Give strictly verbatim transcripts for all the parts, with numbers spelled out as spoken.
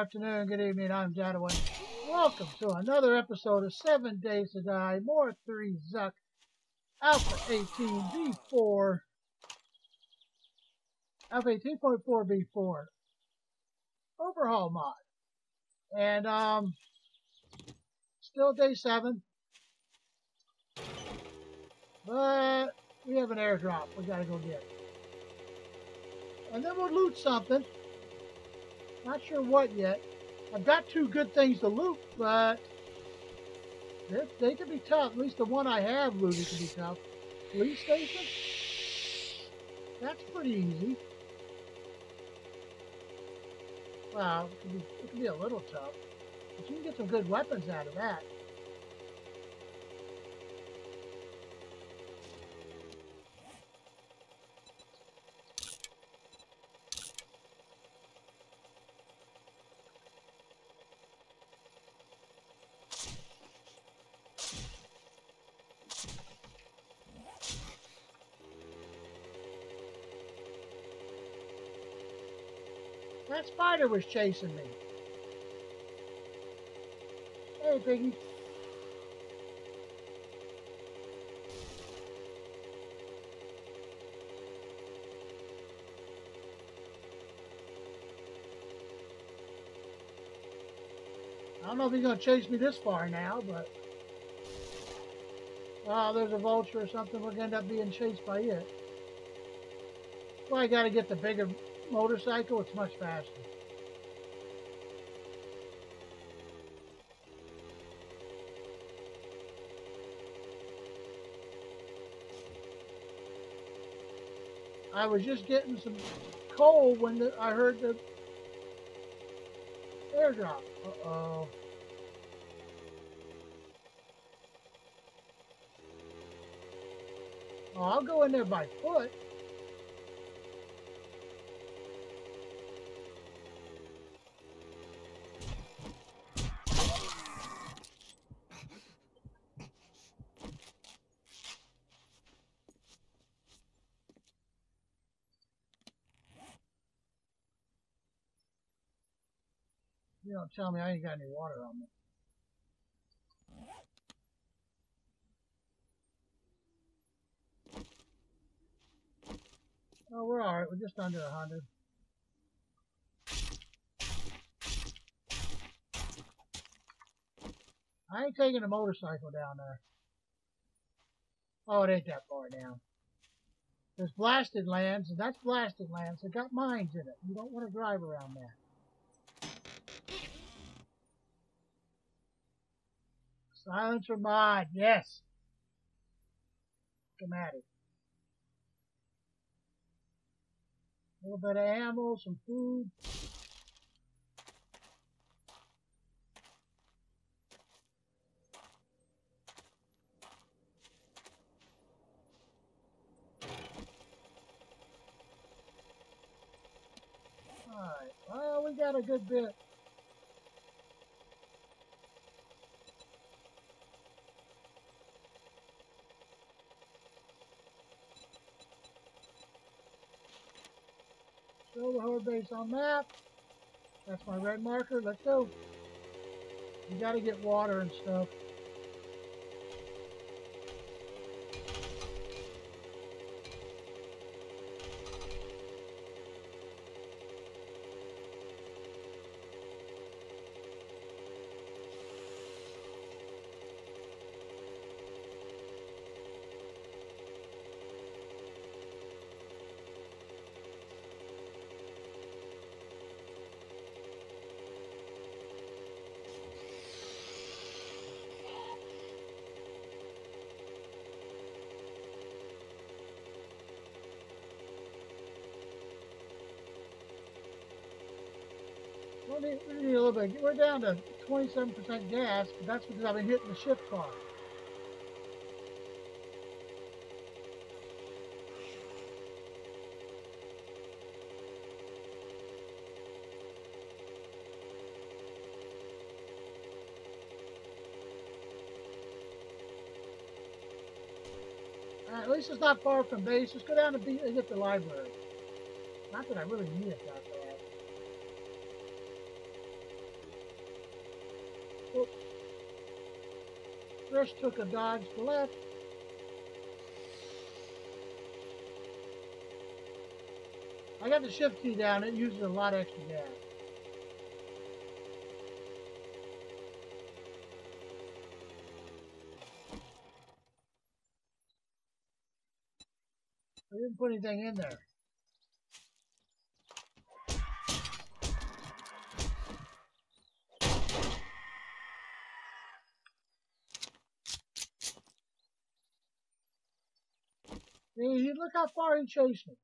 afternoon, good evening. I'm Jadiwan. Welcome to another episode of Seven Days to Die, War three Zuk, Alpha eighteen B four, Alpha eighteen point four B four, Overhaul mod. And, um, still day seven. But we have an airdrop we gotta go get. And then we'll loot something. Not sure what yet. I've got two good things to loot, but they can be tough. At least the one I have looted can be tough. Police station? That's pretty easy. Well, it can be, it can be a little tough. But you can get some good weapons out of that. That spider was chasing me. Hey, Piggy. I don't know if he's going to chase me this far now, but... Oh, there's a vulture or something. We're going to end up being chased by it. Well, I got to get the bigger motorcycle. It's much faster. I was just getting some coal when the, I heard the airdrop. Uh-oh. Oh, I'll go in there by foot. You don't tell me I ain't got any water on me. Oh, we're alright. We're just under a hundred. I ain't taking a motorcycle down there. Oh, it ain't that far down. There's blasted lands, and that's blasted lands. It got mines in it. You don't want to drive around there. Silencer mod, yes. Schematic. A little bit of ammo, some food. Alright, well, we got a good bit. Show the horde base on map. That's my red marker. Let's go. You gotta get water and stuff. We need, we need a little bit. We're down to twenty-seven percent gas, but that's because I've been hitting the shift bar. Right, at least it's not far from base. Just go down and, be, and get the library. Not that I really need it that bad. just took a dodge left. I got the shift key down. It uses a lot of extra gas. I didn't put anything in there. See, look how far he chased me.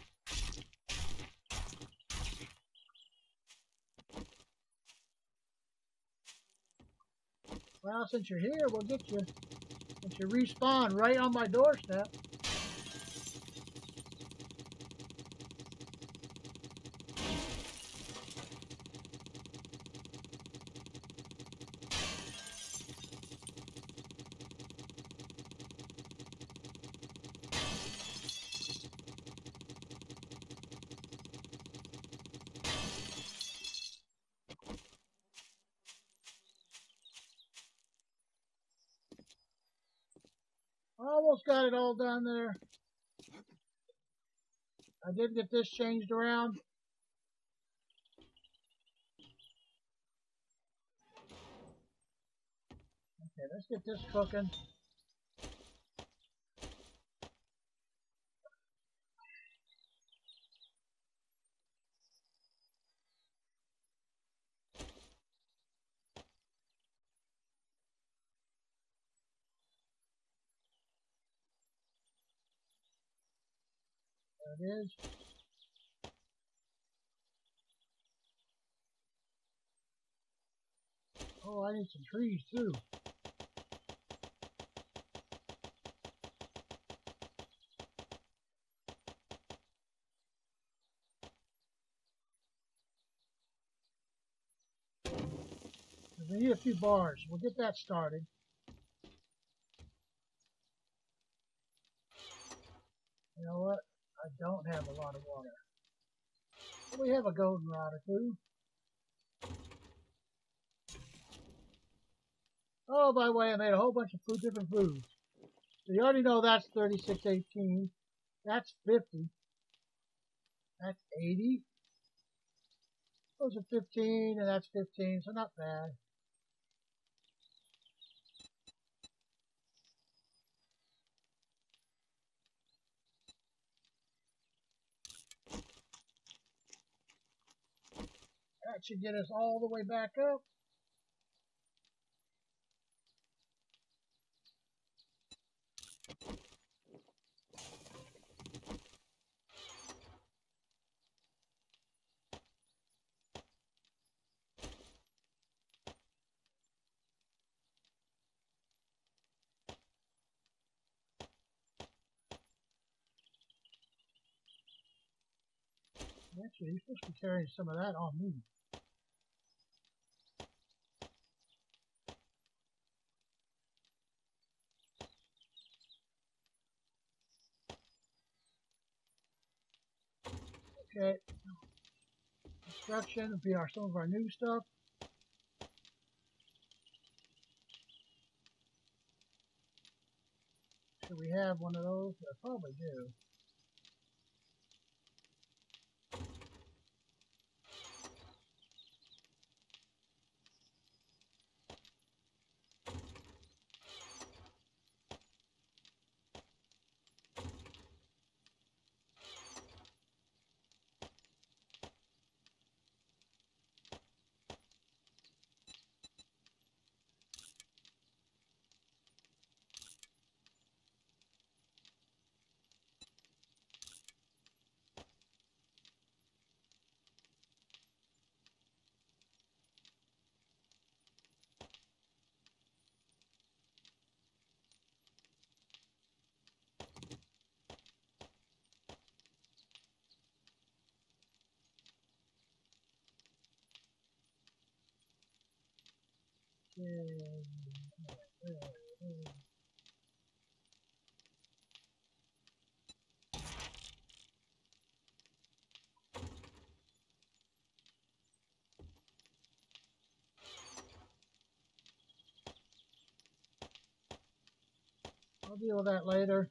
Well, since you're here, we'll get you. Since you respawn right on my doorstep. Almost got it all done there. I did get this changed around. Okay, let's get this cooking. There it is. Oh, I need some trees too. We need a few bars. We'll get that started. You know what? I don't have a lot of water. But we have a golden rod or two. Oh, by the way, I made a whole bunch of food, different foods. So you already know that's thirty-six eighteen. That's fifty. That's eighty. Those are fifteen, and that's fifteen, so not bad. That should get us all the way back up. Actually, you're supposed to be carrying some of that on me. Okay. Construction will be our some of our new stuff. Should we have one of those? I probably do. I'll deal with that later.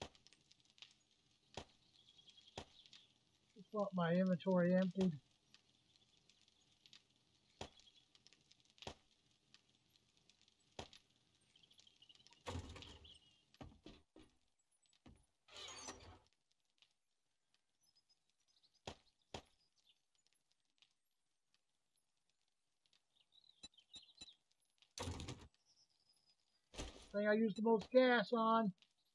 Just want my inventory emptied. Thing I use the most gas on.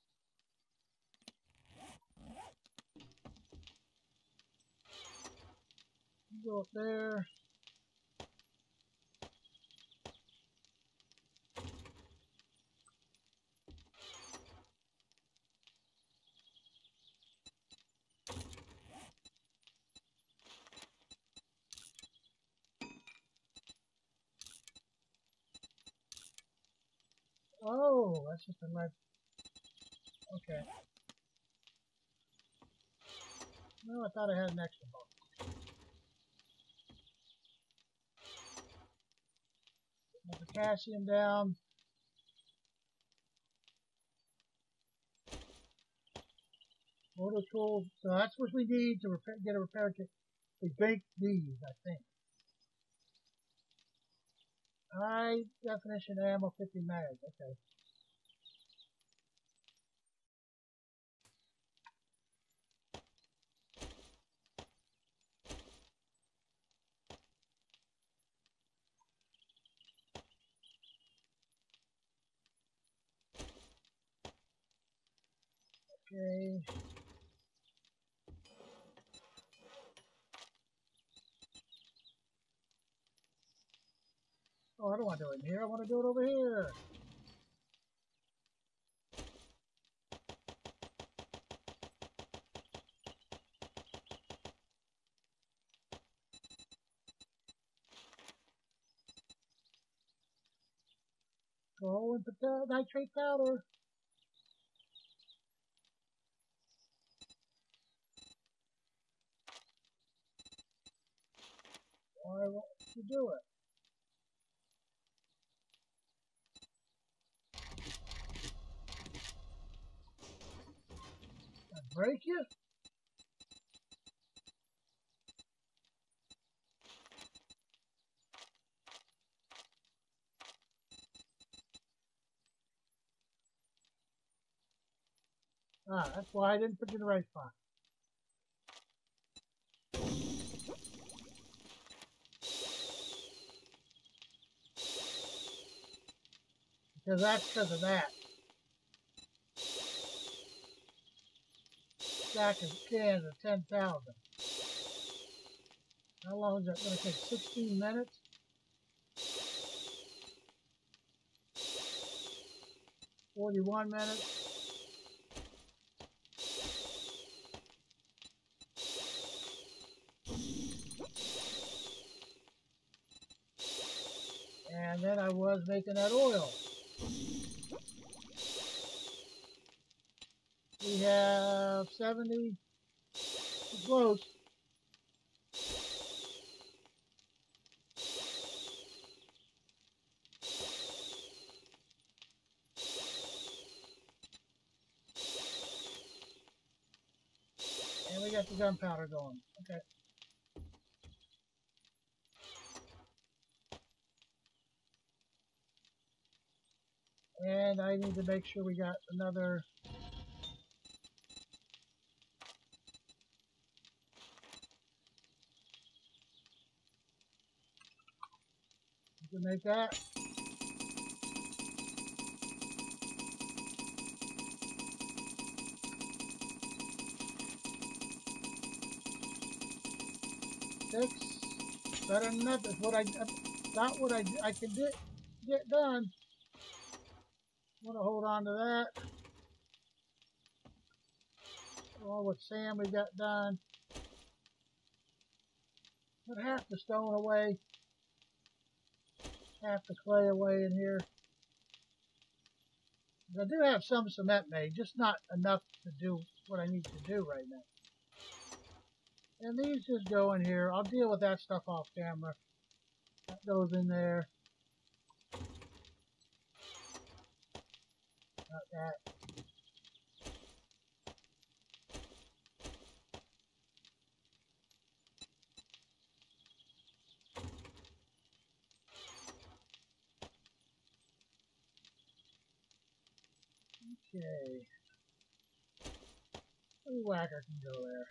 Go up there. Oh, that's just a left. Okay. No, I thought I had an extra box. Put the potassium down. Motor tools. So that's what we need to repair, get a repair kit. We baked these, I think. High definition ammo, fifty mags. Okay. Okay. Oh, I don't want to do it in here. I want to do it over here. Go and put the nitrate powder. Why won't you do it? I break you? Ah, that's why I didn't put you in the right spot. Because that's because of that. Stack of cans of ten thousand. How long is that going to take? sixteen minutes? forty-one minutes? And then I was making that oil. We have seventy, close. And we got the gunpowder going. Okay. And I need to make sure we got another. You can make that. Six. Better than that. That's what I, not what I, I can get, get done. I'm going to hold on to that. All with sand we got done. Put half the stone away. Half the clay away in here. I do have some cement made, just not enough to do what I need to do right now. And these just go in here. I'll deal with that stuff off camera. That goes in there. Not that. Okay. Any whacker can go there.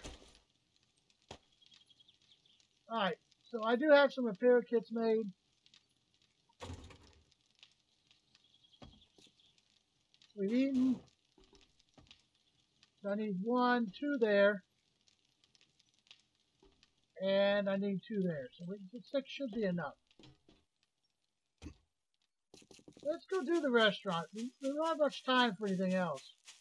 Alright, so I do have some repair kits made. We've eaten. So I need one, two there. And I need two there. So we, six should be enough. Let's go do the restaurant. We, we don't have much time for anything else.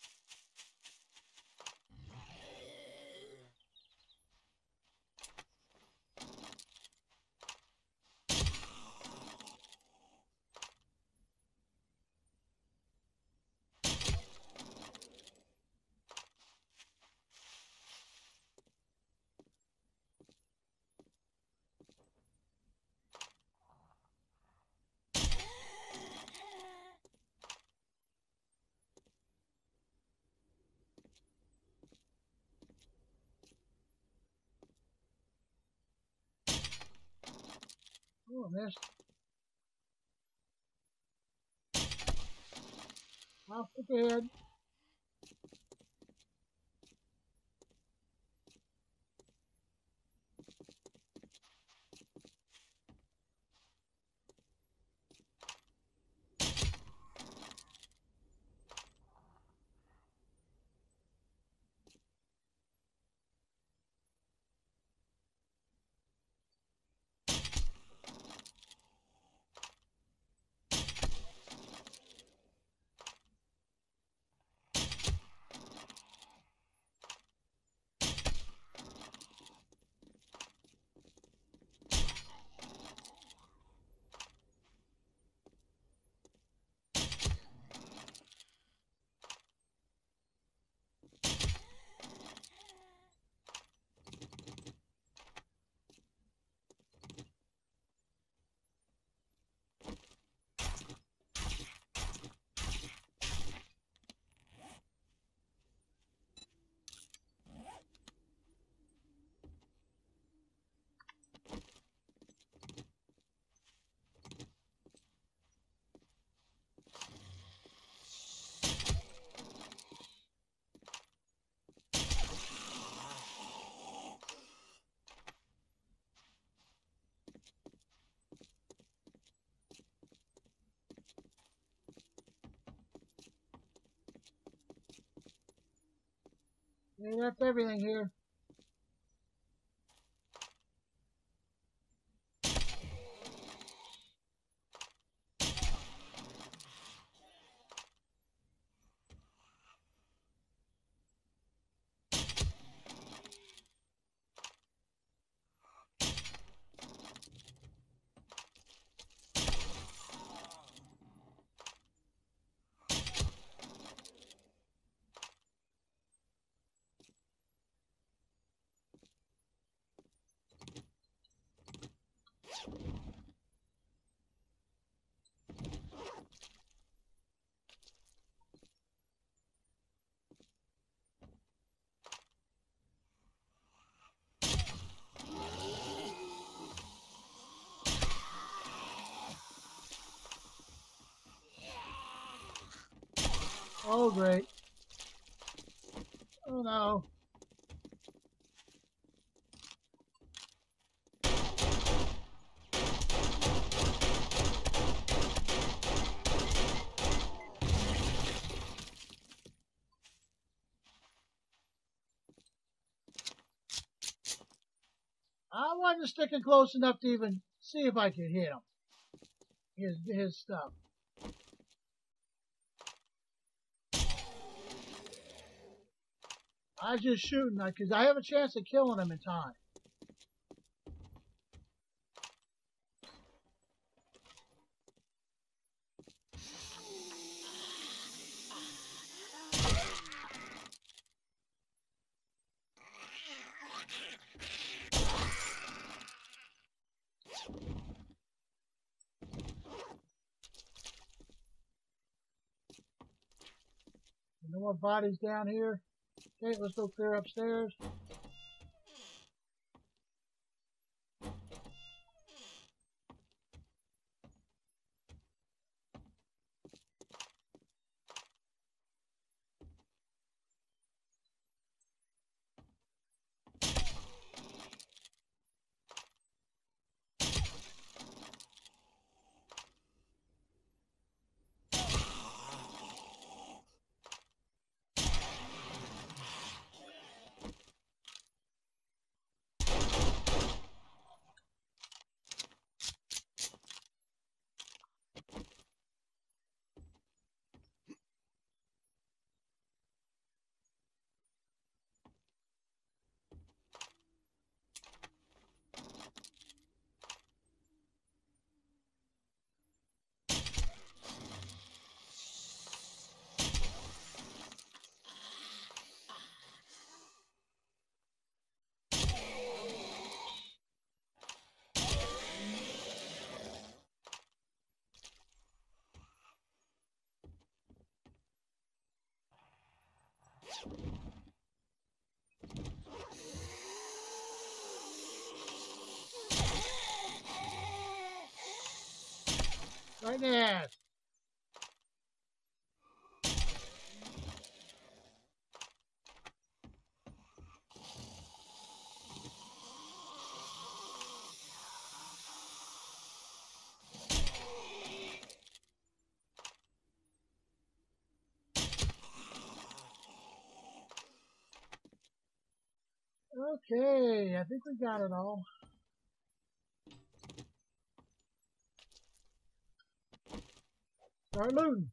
Oh, I missed. I'll stick ahead. Yeah, that's everything here. Oh, great. Oh, no. I wasn't sticking close enough to even see if I could hit him. His, his stuff. I was just shooting because I have a chance of killing him in time. No more bodies down here. Okay, let's go clear upstairs. Right in the ass. Okay, I think we got it all. Start looting.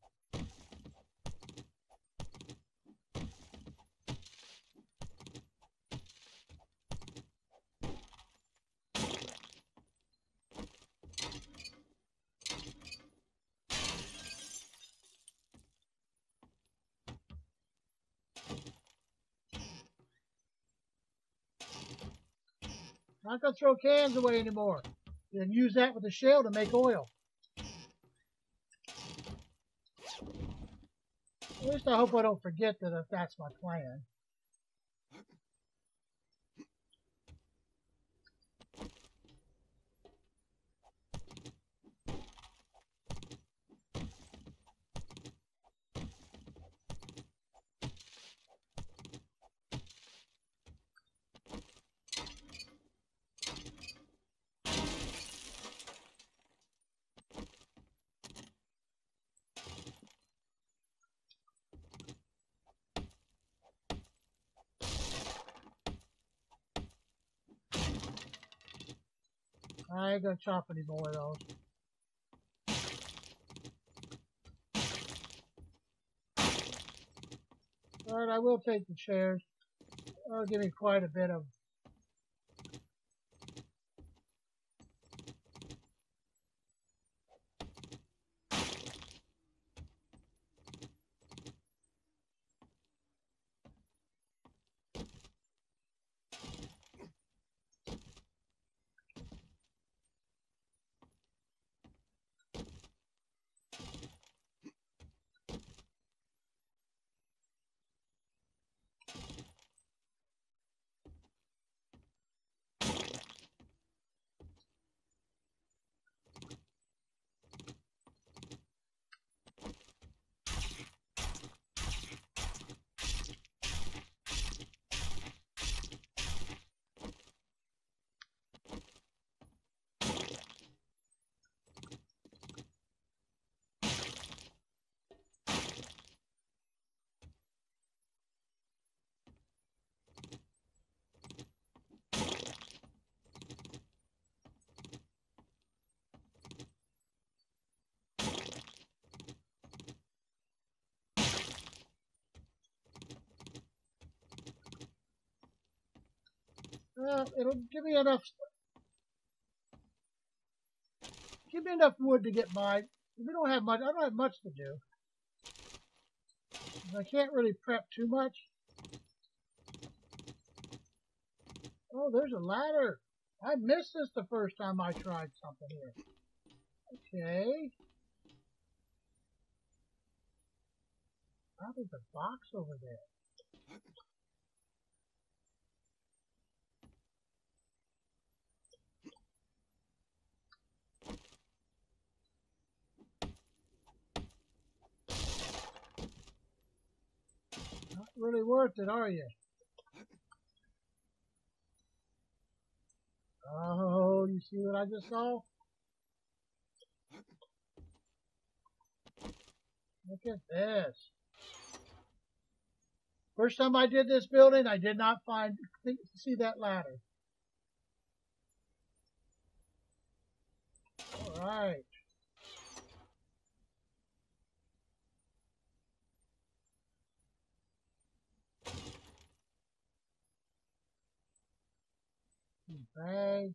Not gonna throw cans away anymore. You can use that with the shell to make oil. At least I hope I don't forget that if that's my plan. I ain't gonna chop any more of those. Alright, I will take the chairs. That'll give me quite a bit of... Well, it'll give me enough... Give me enough wood to get by. We don't have much. I don't have much to do. I can't really prep too much. Oh, there's a ladder. I missed this the first time I tried something here. Okay. Oh, there's a box over there. Not really worth it, are you? Oh, you see what I just saw? Look at this. First time I did this building, I did not find see that ladder. All right. Bag.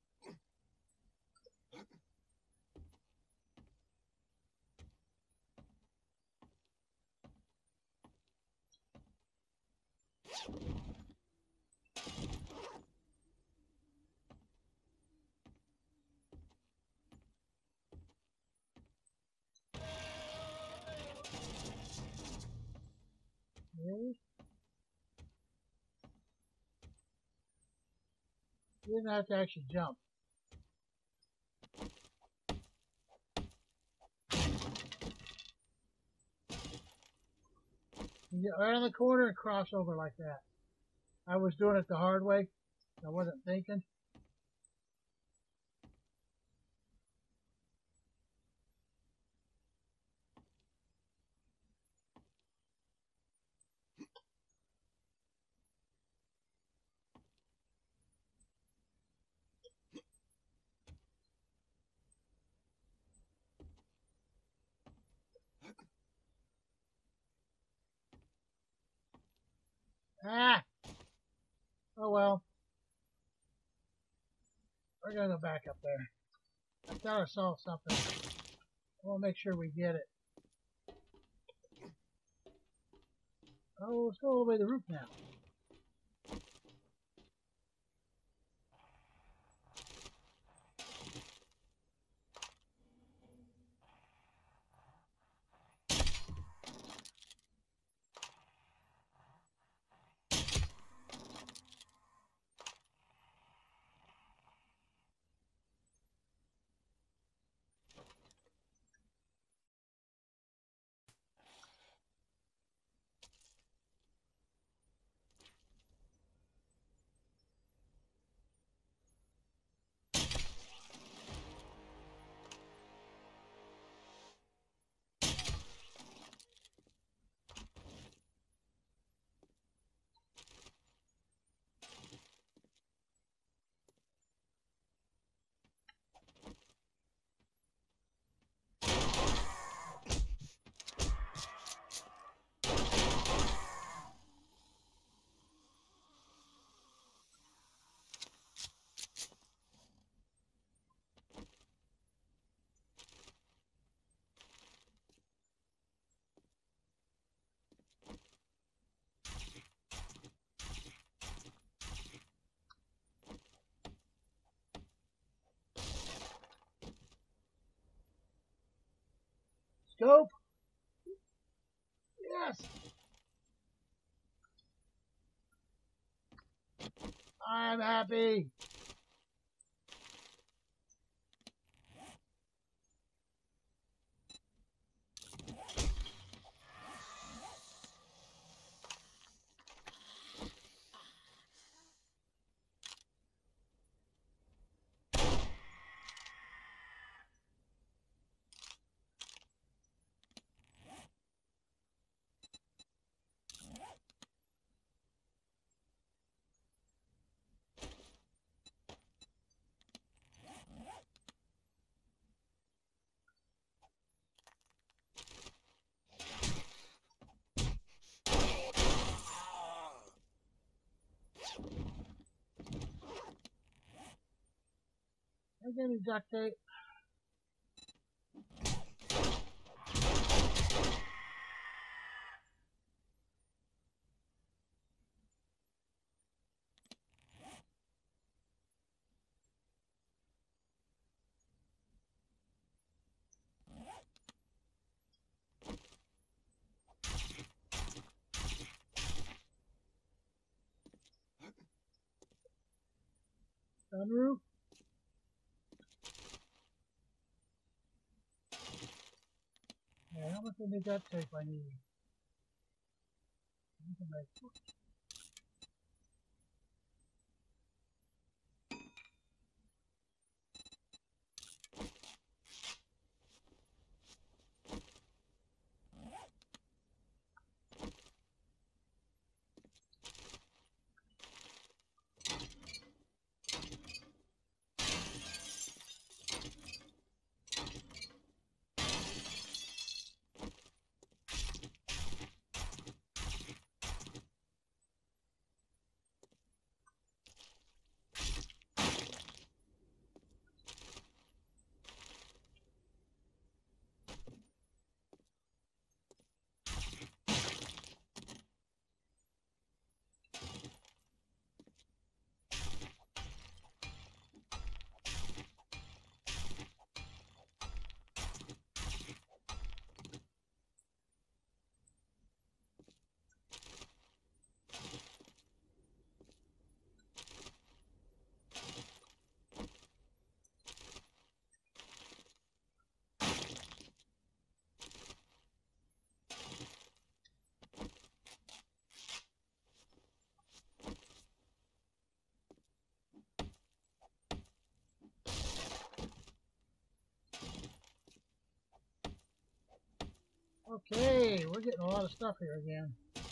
Okay. You didn't have to actually jump. You get right on the corner and cross over like that. I was doing it the hard way. I wasn't thinking. Ah! Oh well. We're gonna go back up there. I thought I saw something. I want to make sure we get it. Oh, let's go all the way to the roof now. Scope! Yes! I'm happy! I got any duct tape. Sunroof. Yeah, how much of the duct tape I need? Okay, we're getting a lot of stuff here again.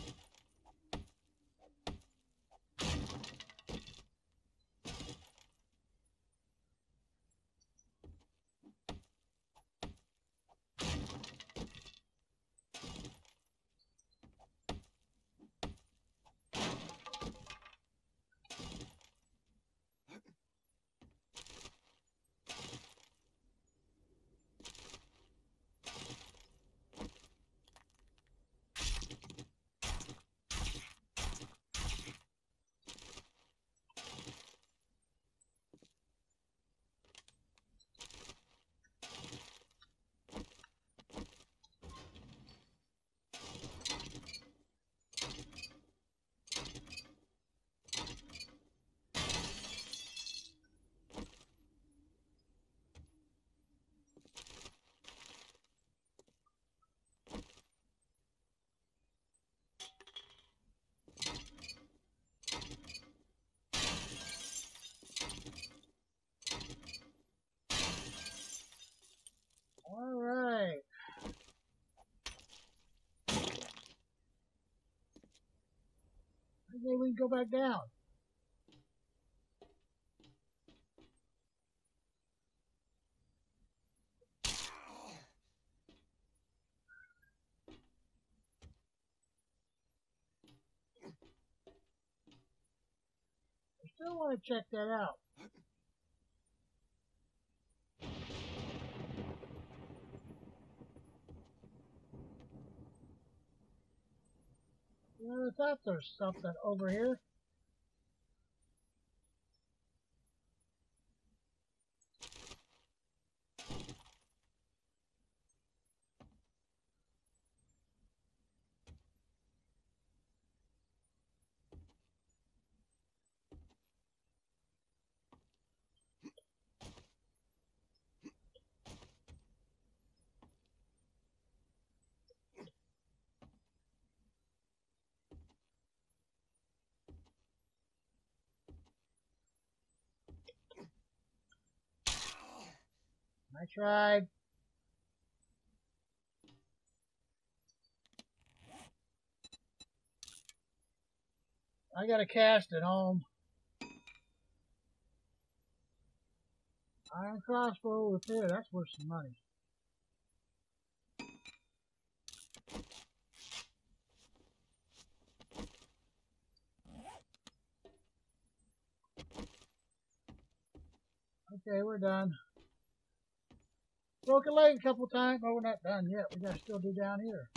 All right. Maybe we can go back down. I still want to check that out. Yeah, I thought there's something over here. I tried. I got a cast at home. Iron crossbow repair. That's worth some money. Okay, we're done. Broke a leg a couple times. Oh, we're not done yet. We gotta still do down here.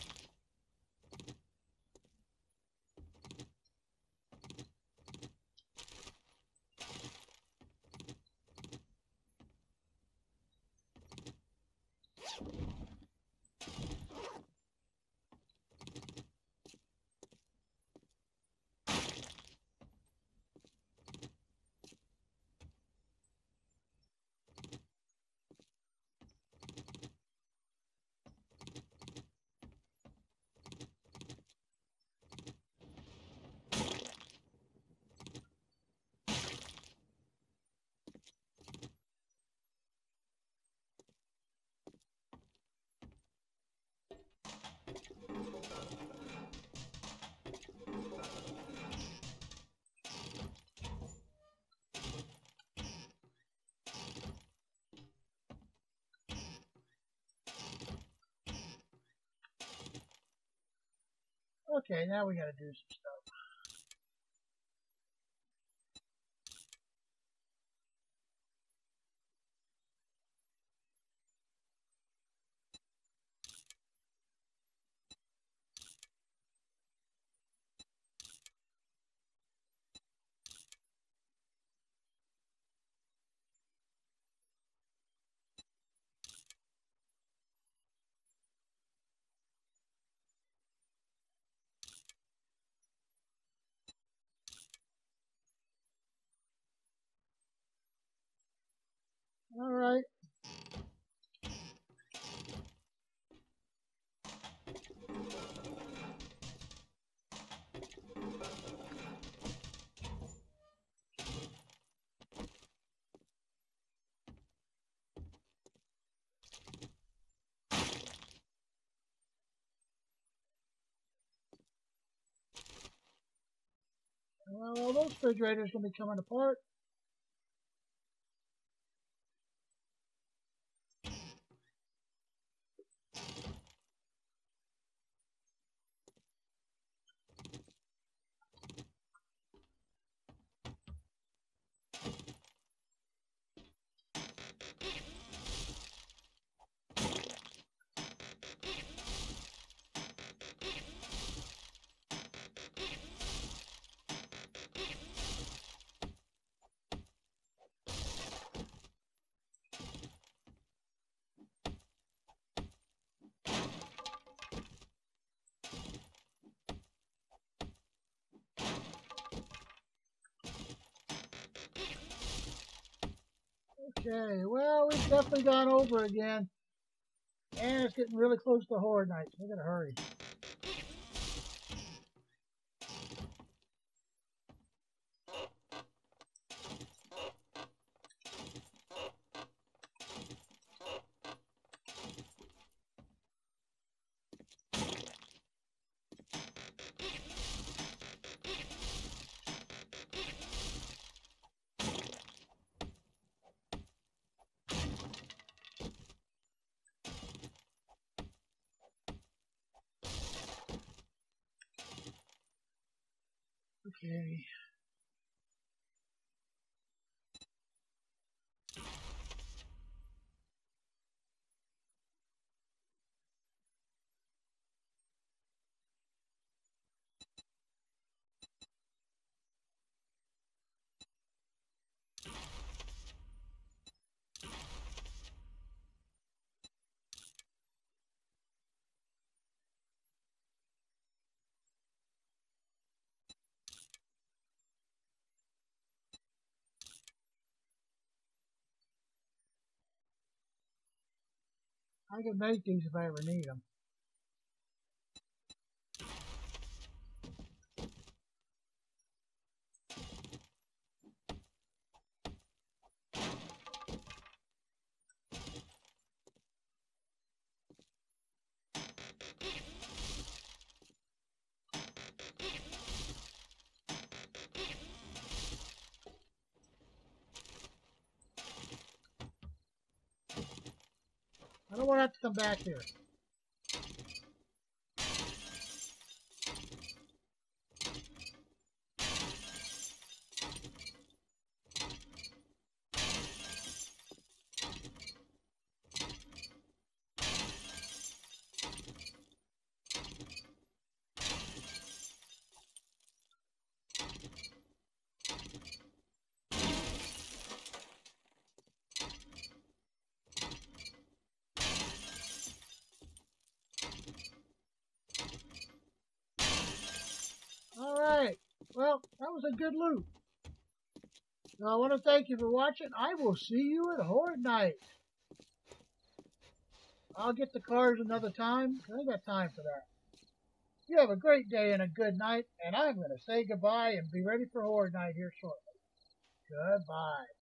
Okay, now we gotta do some stuff. Oh, those refrigerators going to be coming apart. Okay, well, we've definitely gone over again. And it's getting really close to horde night, so we gotta hurry. Okay. I can make these if I ever need them. I don't want to have to come back here. Alright, well, that was a good loot. So I want to thank you for watching. I will see you at Horde Night. I'll get the cars another time, because I ain't got time for that. You have a great day and a good night, and I'm going to say goodbye and be ready for Horde Night here shortly. Goodbye.